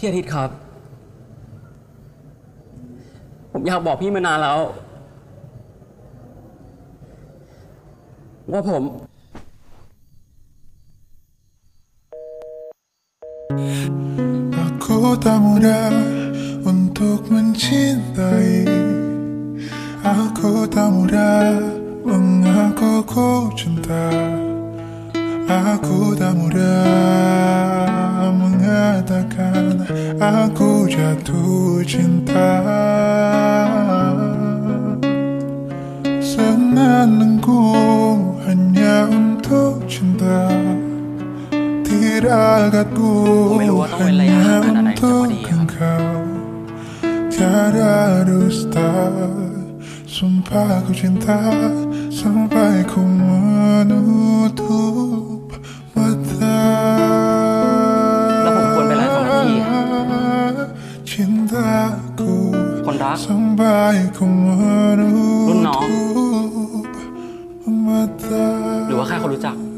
พี่อาทิตย์ครับผมอยากบอกพี่มานานแล้วว่าผม Aku tak mudah untuk mencintai. Aku tak mudah mengaku ku cinta. Aku tak mudah mengatakan aku jatuh cinta. Senandungku hanya untuk cinta. Tiragatku hanya untuk engkau. Tiada dusta, sumpah ku cinta sampai ku menutup mata. แล้วผมควรเป็นอะไรของพี่ Cintaku คนรัก sampai ku รุ่นน้อง menutup mata. หรือว่าแค่คนรู้จัก